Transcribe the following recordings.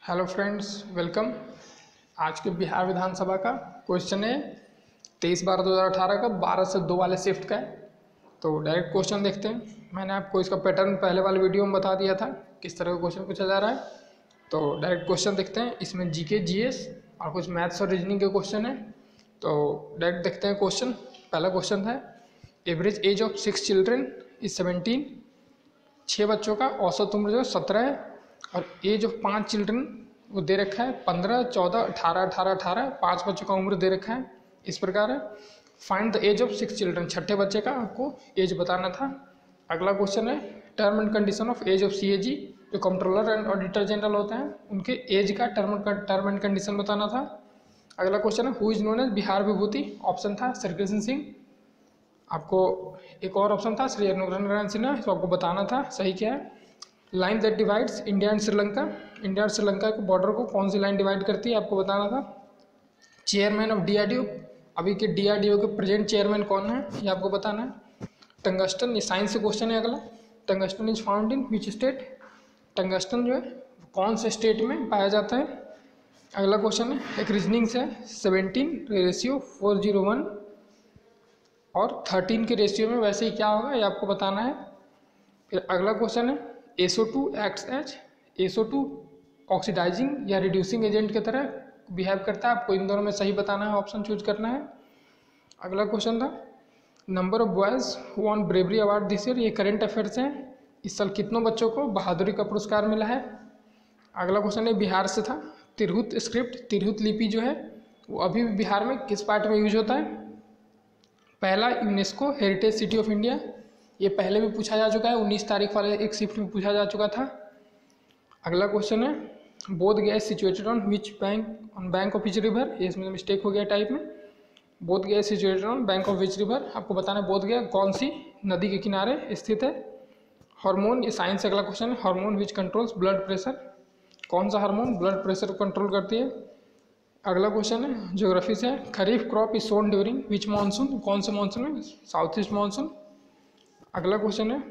Hello friends, welcome. आज के बिहार विधानसभा का क्वेश्चन है 23/12/2018 का 12 से 2 वाले शिफ्ट का है। तो डायरेक्ट क्वेश्चन देखते हैं। मैंने आपको इसका पैटर्न पहले वाले वीडियो में बता दिया था किस तरह का क्वेश्चन पूछा जा रहा है। तो डायरेक्ट क्वेश्चन देखते हैं। इसमें जीके, जीएस और कुछ मैथ्स और रीजनिंग के क्वेश्चन है। तो डायरेक्ट देखते हैं क्वेश्चन। पहला क्वेश्चन था average age of 6 children is 17। 6 बच्चों का औसत उम्र जो 17 है और एज ऑफ 5 चिल्ड्रन वो दे रखा है 15, 14, 18, 18, 18। 5 बच्चों का उम्र दे रखा है इस प्रकार है। Find the age of 6 children, छठे बच्चे का आपको एज बताना था। अगला क्वेश्चन है term and condition of age of CAG, जो कंट्रोलर एंड ऑडिटर जनरल होते हैं उनके एज का टर्म एंड कंडीशन बताना था। अगला क्वेश्चन है who is known as Bihar Vibhuti. Option था श्रीकृष्ण सिंह। आपको एक और ऑप्शन था श्री अनुग्रह सिन्हा, इसको आपको बताना था सही क्या है। Line that divides India and Sri Lanka, India और श्रीलंका के बॉर्डर को कौन सी लाइन डिवाइड करती है आपको बताना था। चेयरमैन ऑफ डीआरडीओ, अभी के डीआरडीओ के प्रेजेंट चेयरमैन कौन है ये आपको बताना है। टंगस्टन, ये साइंस से क्वेश्चन है अगला। Tungsten is found in which state, tungsten जो है कौन से स्टेट में पाया जाता है। अगला क्वेश्चन है एक रीजनिंग से 17 रेशियो 401 और 13 के रेशियो में वैसे ही क्या होगा ये आपको बताना है। फिर अगला क्वेश्चन है SO2 acts as, SO2 oxidising या रिड्यूसिंग एजेंट की तरह बिहेव करता है। आपको इन दोनों में सही बताना है, ऑप्शन चूज करना है। अगला क्वेश्चन था number of boys who won bravery award this year, ये करेंट अफेयर्स हैं। इस साल कितनों बच्चों को बहादुरी का पुरस्कार मिला है। अगला क्वेश्चन है बिहार से था तिरहुत स्क्रिप्ट, तिरहुत लिपि जो है वो अभी भी बिहार में किस पार्ट में यूज होता है। पहला UNESCO heritage city of India, ये पहले भी पूछा जा चुका है, 19 तारीख वाले एक शिफ्ट में पूछा जा चुका था। अगला क्वेश्चन है Bodh Gaya situated on which bank, on bank of which river, ये इसमें मिस्टेक हो गया टाइप में। Bodh Gaya situated on bank of which river, आपको बताना है बोध गया कौन सी नदी के किनारे स्थित है। हार्मोन, ये साइंस से अगला क्वेश्चन है hormone which controls blood pressure, कौन सा हार्मोन ब्लड प्रेशर को कंट्रोल करती है। अगला क्वेश्चन है ज्योग्राफी से kharif crop is sown during which monsoon, कौन से मानसून में, साउथ ईस्ट मानसून। अगला क्वेश्चन है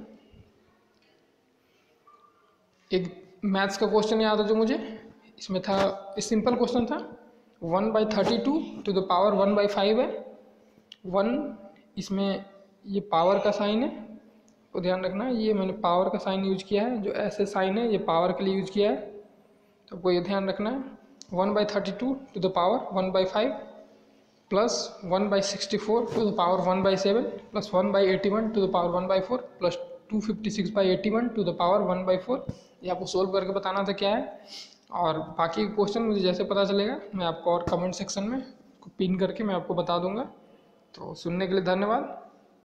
एक मैथ्स का क्वेश्चन याद है जो मुझे इसमें था, सिंपल क्वेश्चन था 1/32 टू द पावर 1/5 है। 1 इसमें ये पावर का साइन है, तो ध्यान रखना ये मैंने पावर का साइन यूज किया है, जो ऐसे साइन है ये पावर के लिए यूज किया है, तो आपको ये ध्यान रखना है। 1/32 to the power 1/5 plus 1/64 to the power 1/7 plus 1/81 to the power 1/4 plus 256/81 to the power 1/4। ये आपको सोल्व करके बताना था क्या है। और बाकी क्वेश्चन मुझे जैसे पता चलेगा मैं आपको और कमेंट सेक्शन में पिन करके मैं आपको बता दूंगा। तो सुनने के लिए धन्यवाद।